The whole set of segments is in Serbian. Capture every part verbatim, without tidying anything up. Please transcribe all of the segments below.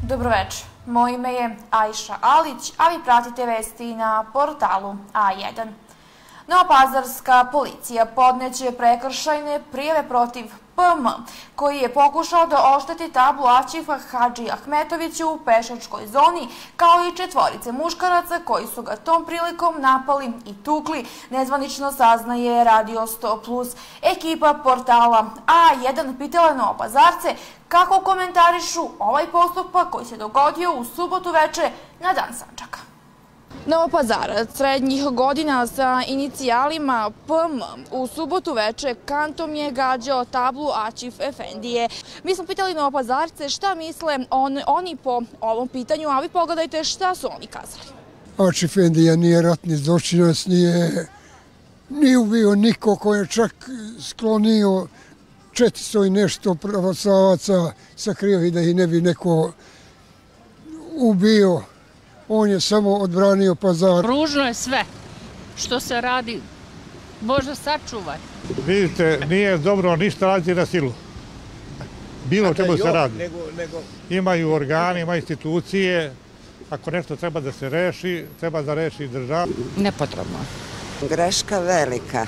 Dobroveče, moje ime je Ajša Alić, a vi pratite vesti na portalu A jedan. Novopazarska policija podneće prekršajne prijave protiv P M, koji je pokušao da ošteti tablu Aćifa Hadži Ahmetoviću u pešačkoj zoni, kao i četvorice muškaraca koji su ga tom prilikom napali i tukli, nezvanično saznaje Radio sto plus. Ekipa portala A jedan pitala Novopazarce kako komentarišu ovaj postupak koji se dogodio u subotu veče na Dan Sandžaka. Novopazarac srednjih godina sa inicijalima P M u subotu veče kantom je gađao tablu Aćif Efendije. Mi smo pitali Novopazarce šta misle on, oni po ovom pitanju, a vi pogledajte šta su oni kazali. Aćif Efendija nije ratni zločinac, nije, nije ubio niko, ko je čak sklonio četiristo i nešto pravoslavaca, sakrio i da ih ne bi neko ubio. On je samo odbranio Pazar. Ružno je sve što se radi. Bože, sačuvaj. Vidite, nije dobro ništa raditi na silu. Bilo čemu se radi. Imaju organi, imaju institucije. Ako nešto treba da se reši, treba da reši država. Nepotrebno. Greška velika.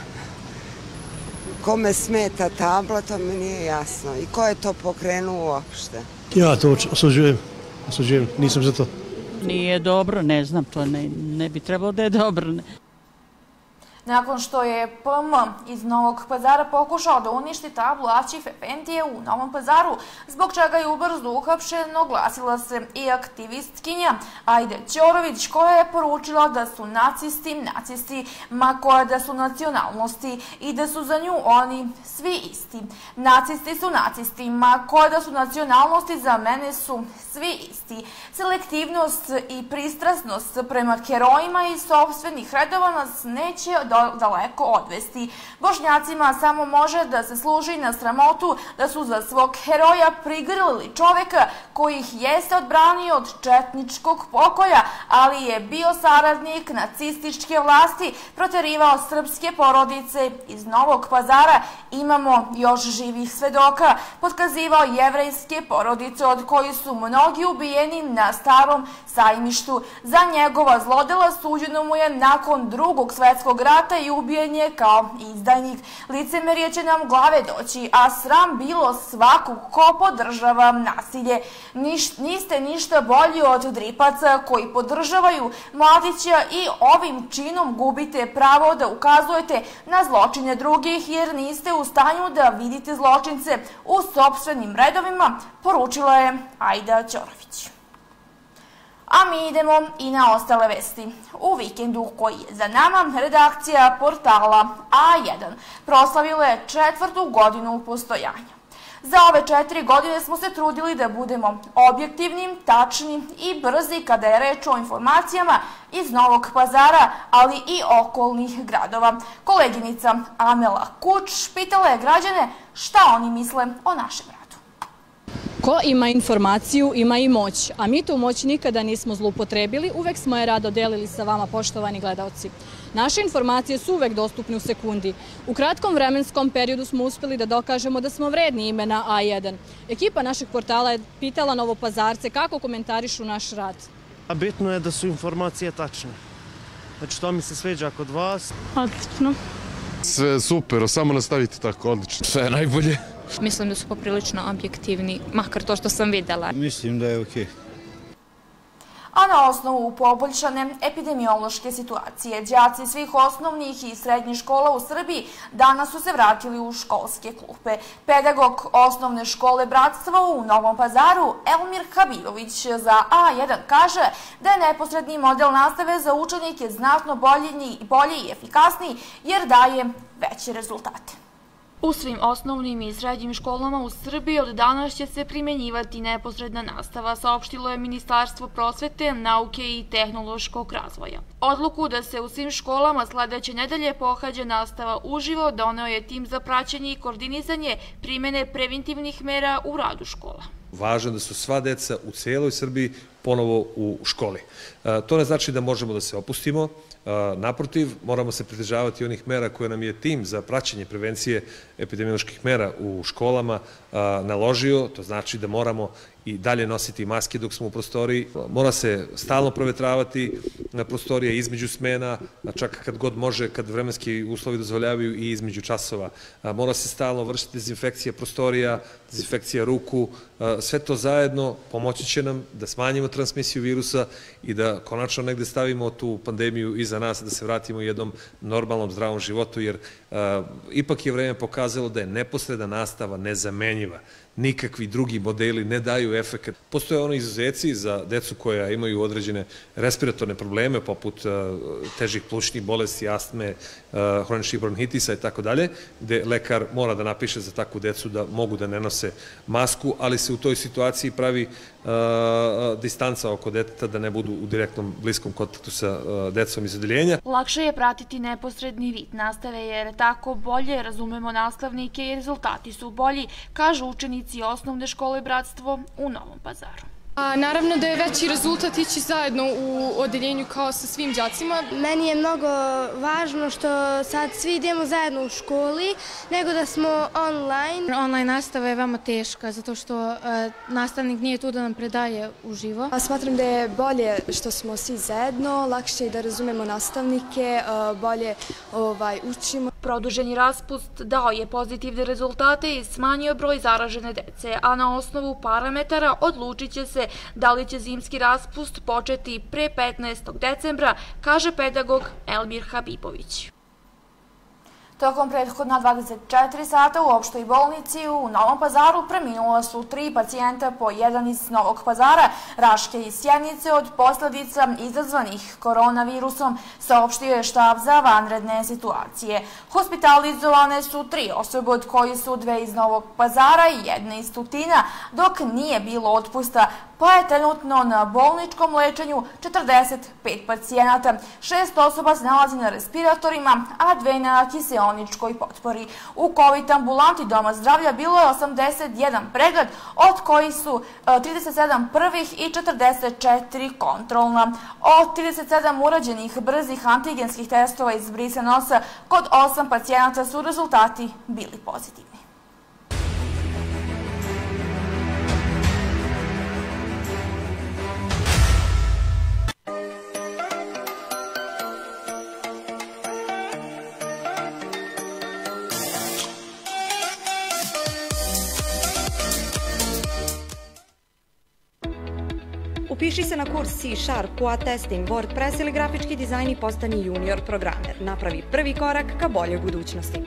Kome smeta tabla, to mi nije jasno. I ko je to pokrenuo uopšte? Ja to osuđujem. Osuđujem, nisam za to. Nije dobro, ne znam, to ne, ne bi trebalo da je dobro. Nakon što je P M iz Novog Pazara pokušao da uništi tablu Aćif Efendije u Novom Pazaru, zbog čega je ubrzo uhapšen, oglasila se i aktivistkinja Ajda Ćorović, koja je poručila da su nacisti, nacisti, ma koje da su nacionalnosti i da su za nju oni svi isti. Nacisti su nacisti, ma koje da su nacionalnosti, za mene su svi isti. Selektivnost i pristrasnost prema herojima iz sopstvenih redova nas neće daleko odvesti. Bošnjacima samo može da se služi na sramotu da su za svog heroja prigrlili čoveka koji ih jeste odbranio od četničkog pokolja, ali je bio saradnik nacističke vlasti, proterivao srpske porodice iz Novog Pazara. Imamo još živih svedoka. Potkazivao jevrejske porodice od koji su mnogi ubijeni na Starom sajmištu. Za njegova zlodela suđeno mu je nakon Drugog svetskog rata i ubijen je kao izdajnik. Licemerje će nam glave doći, a sram bilo svakog ko podržava nasilje. Niš, niste ništa bolji od dripaca koji podržavaju mladića i ovim činom gubite pravo da ukazujete na zločine drugih, jer niste u stanju da vidite zločince u sopstvenim redovima, poručila je Ajda Ćorović. A mi idemo i na ostale vesti. U vikendu koji je za nama, redakcija portala A jedan proslavila je četvrtu godinu postojanja. Za ove četiri godine smo se trudili da budemo objektivni, tačni i brzi kada je reč o informacijama iz Novog Pazara, ali i okolnih gradova. Koleginica Amela Kuč pitala je građane šta oni misle o našem radu. Ko ima informaciju, ima i moć, a mi tu moć nikada nismo zloupotrebili, uvek smo je rado delili sa vama, poštovani gledaoci. Naše informacije su uvek dostupne u sekundi. U kratkom vremenskom periodu smo uspeli da dokažemo da smo vredni imena A jedan. Ekipa našeg portala je pitala Novopazarce kako komentarišu naš rad. Bitno je da su informacije tačne. Znači, to mi se sviđa kod vas. Odlično. Sve super, samo nastavite tako, odlično. Sve je najbolje. Mislim da su poprilično objektivni, makar to što sam videla. Mislim da je okej. A na osnovu poboljšane epidemiološke situacije, đaci svih osnovnih i srednjih škola u Srbiji danas su se vratili u školske klupe. Pedagog osnovne škole Bratstvo u Novom Pazaru, Elmir Habibović, za A jedan kaže da je neposredni model nastave za učenike znatno bolji i efikasniji jer daje veće rezultate. U svim osnovnim i srednjim školama u Srbiji od danas će se primjenjivati neposredna nastava, saopštilo je Ministarstvo prosvete, nauke i tehnološkog razvoja. Odluku da se u svim školama sledeće nedelje pohađa nastava uživo doneo je tim za praćenje i koordinisanje primene preventivnih mera u radu škola. Važno je da su sva deca u cijeloj Srbiji ponovo u školi. To ne znači da možemo da se opustimo. Naprotiv, moramo se pridržavati onih mera koje nam je tim za praćenje prevencije epidemioloških mera u školama naložio. To znači da moramo i dalje nositi maske dok smo u prostoriji. Mora se stalno provetravati prostorija između smena, čak kad god može, kad vremenski uslovi dozvoljavaju i između časova. Mora se stalno vršiti dezinfekcija prostorija, dezinfekcija ruku. Sve to zajedno pomoći će nam da smanjimo transmisiju virusa i da konačno negde stavimo tu pandemiju iza nas, da se vratimo jednom normalnom, zdravom životu, jer ipak je vreme pokazalo da je neposredna nastava nezamenjiva. Nikakvi drugi modeli ne daju efekt. Postoje ono izuzeci za decu koja imaju određene respiratorne probleme, poput težih plućnih bolesti, astme, hroničnih bronhitisa i tako dalje, gde lekar mora da napiše za takvu decu da mogu da ne nose masku, ali se u toj situaciji pravi distanca oko deteta da ne budu u direktnom bliskom kontaktu sa decom iz odeljenja. Lakše je pratiti neposredni vid nastave jer tako bolje razumemo nastavnike i rezultati su bolji, kažu učenici osnovne škole Bratstvo u Novom Pazaru. Naravno da je veći rezultat ići zajedno u odeljenju kao sa svim đacima. Meni je mnogo važno što sad svi idemo zajedno u školi, nego da smo online. Online nastava je veoma teška zato što nastavnik nije tu da nam predaje uživo. Smatram da je bolje što smo svi zajedno, lakše je da razumemo nastavnike, bolje učimo. Produženi raspust dao je pozitivne rezultate i smanjio broj zaražene dece, a na osnovu parametara odlučit će se da li će zimski raspust početi pre petnaestog decembra, kaže pedagog Elmir Habibović. Tokom prethodna dvadeset četiri sata u opštoj bolnici u Novom Pazaru preminula su tri pacijenta, po jedan iz Novog Pazara, Raške i Sjenice od posledica izazvanih koronavirusom, saopštio je štab za vanredne situacije. Hospitalizovane su tri osobe, od kojih su dve iz Novog Pazara i jedna iz Tutina, dok nije bilo otpusta, pa je trenutno na bolničkom lečenju četrdeset pet pacijenata. Šest osoba se nalazi na respiratorima, a dve na kiseoničkoj potpori. U COVID ambulanti Doma zdravlja bilo je osamdeset jedan pregled, od kojih su trideset sedam prvih i četrdeset četiri kontrolna. Od trideset sedam urađenih brzih antigenskih testova iz brisa nosa, kod osam pacijenata su rezultati bili pozitivni. Upiši se na kurs C Sharp, Q A Testing, WordPress ili grafički dizajn i postani junior programer. Napravi prvi korak ka boljoj budućnosti.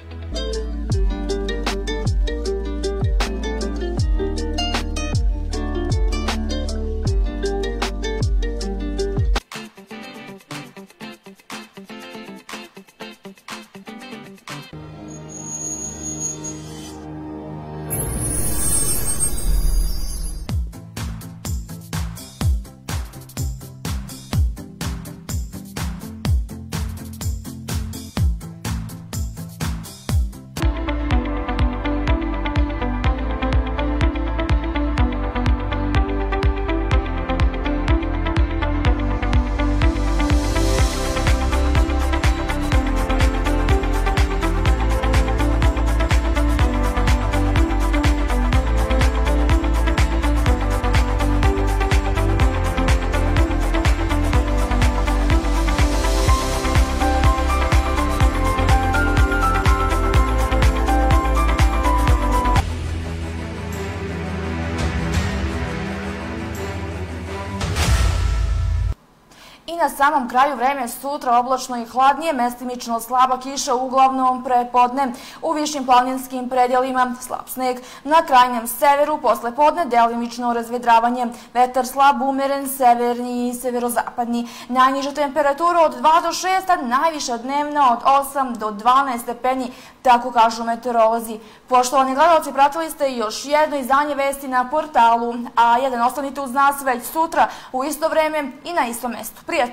Na samom kraju vreme sutra oblačno i hladnije, mestimično slaba kiša uglavnom prepodne. U višim planinskim predjelima slab sneg. Na krajnjem severu posle podne delimično razvedravanje. Vetar slab, umeren, severni i severozapadni. Najniža temperatura od dva do šest, a najviša dnevna od osam do dvanaest stepeni, tako kažu meteorolozi. Poštovani gledalci, pratili ste još jedno izdanje vesti na portalu A jedan. Ostanite uz nas već sutra u isto vreme i na istom mestu. Prijatno!